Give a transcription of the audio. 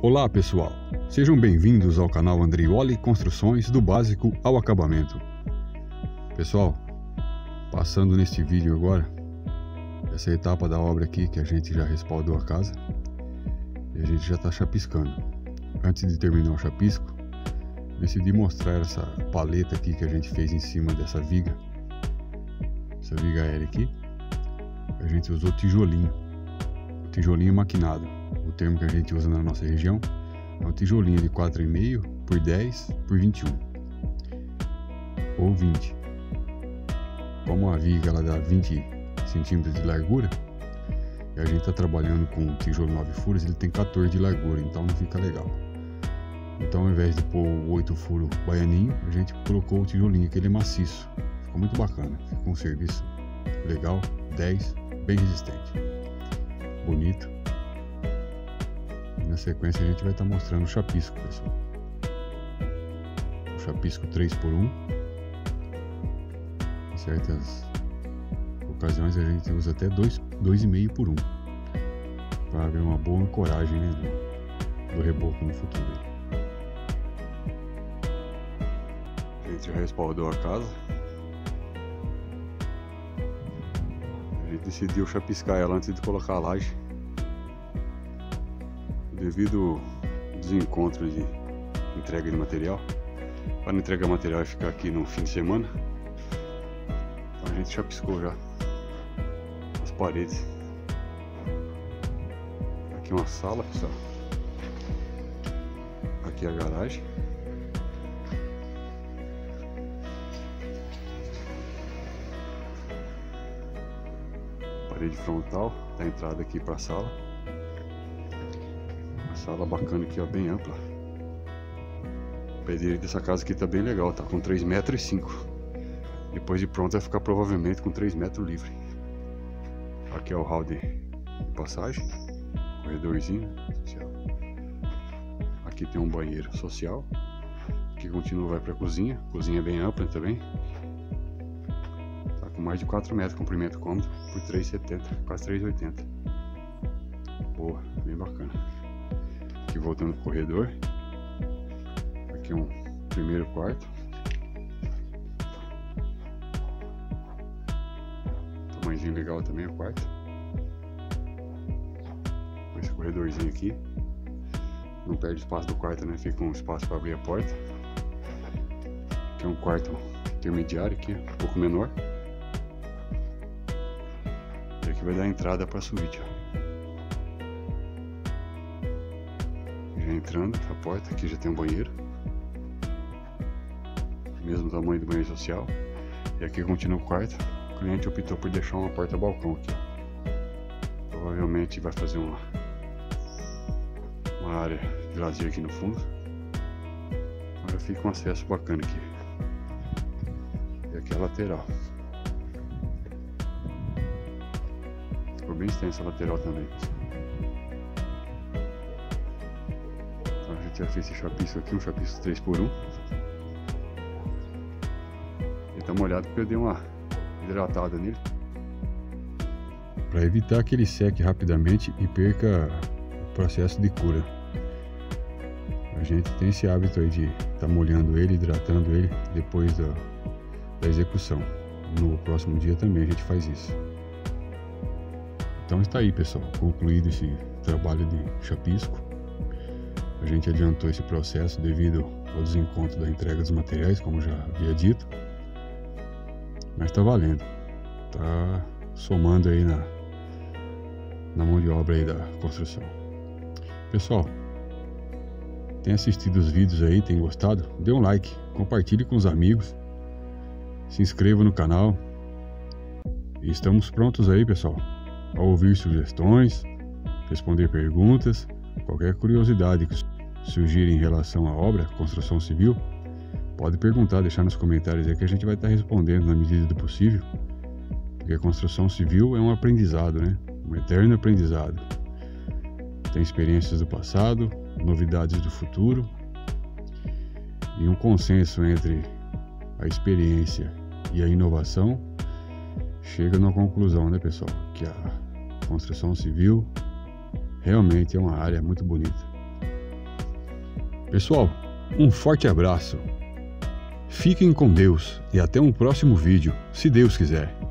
Olá pessoal, sejam bem-vindos ao canal Andrioli Construções do básico ao acabamento. Pessoal, passando neste vídeo agora, essa etapa da obra aqui que a gente já respaldou a casa e a gente já está chapiscando. Antes de terminar o chapisco, decidi mostrar essa paleta aqui que a gente fez em cima dessa viga, essa viga aérea aqui. A gente usou tijolinho maquinado. O termo que a gente usa na nossa região é um tijolinho de 4,5 por 10 por 21 ou 20. Como a viga ela dá 20 centímetros de largura e a gente está trabalhando com um tijolo 9 furos, ele tem 14 de largura, então não fica legal. Então, ao invés de pôr o 8 furo baianinho, a gente colocou o tijolinho, que ele é maciço. Ficou muito bacana, ficou um serviço legal, 10, bem resistente, bonito. E na sequência a gente vai estar mostrando o chapisco, pessoal. O chapisco 3x1. Em certas ocasiões a gente usa até 2,5 por 1, para ver uma boa ancoragem, né, do reboco no futuro. A gente já respaldou a casa. A gente decidiu chapiscar ela antes de colocar a laje, devido ao desencontro de entrega de material. Para não entregar material e ficar aqui no fim de semana, então a gente chapiscou já as paredes. Aqui uma sala, pessoal. Aqui a garagem. Parede frontal da entrada aqui para a sala. Uma sala bacana aqui, ó, bem ampla. O pé direito dessa casa aqui tá bem legal, tá com 3,5 metros. Depois de pronto vai ficar provavelmente com 3 metros livre. Aqui é o hall de passagem, corredorzinho social. Aqui tem um banheiro social. Aqui continua, vai para a cozinha. Cozinha bem ampla também. Tá com mais de 4 metros de comprimento cômodo por 3,70, quase 3,80. Boa, bem bacana. Aqui voltando pro corredor. Aqui um primeiro quarto. Tamanhozinho legal também o quarto. Com esse corredorzinho aqui. Não perde espaço do quarto, né? Fica um espaço para abrir a porta. Aqui é um quarto intermediário aqui, um pouco menor. E aqui vai dar a entrada para a suíte, ó. Já entrando a porta, aqui já tem um banheiro. Mesmo tamanho do banheiro social. E aqui continua o quarto. O cliente optou por deixar uma porta-balcão aqui, ó. Provavelmente vai fazer uma área de lazer aqui no fundo. Agora fica um acesso bacana aqui. E aqui a lateral. Ficou bem extensa a lateral também. Então a gente já fez esse chapisco aqui, um chapisco 3x1. E tá molhado porque eu dei uma hidratada nele, para evitar que ele seque rapidamente e perca o processo de cura. A gente tem esse hábito aí de estar molhando ele, hidratando ele depois da execução. No próximo dia também a gente faz isso. Então está aí, pessoal, concluído esse trabalho de chapisco. A gente adiantou esse processo devido ao desencontro da entrega dos materiais, como já havia dito. Mas está valendo, tá somando aí na mão de obra aí da construção. Pessoal, tem assistido os vídeos aí, tem gostado? Dê um like, compartilhe com os amigos, se inscreva no canal. E estamos prontos aí, pessoal, a ouvir sugestões, responder perguntas, qualquer curiosidade que surgir em relação à obra, construção civil. Pode perguntar, deixar nos comentários aí que a gente vai estar respondendo na medida do possível. Porque a construção civil é um aprendizado, né? Um eterno aprendizado. Tem experiências do passado, novidades do futuro. E um consenso entre a experiência e a inovação chega numa conclusão, né, pessoal? Que a construção civil realmente é uma área muito bonita. Pessoal, um forte abraço. Fiquem com Deus e até um próximo vídeo, se Deus quiser.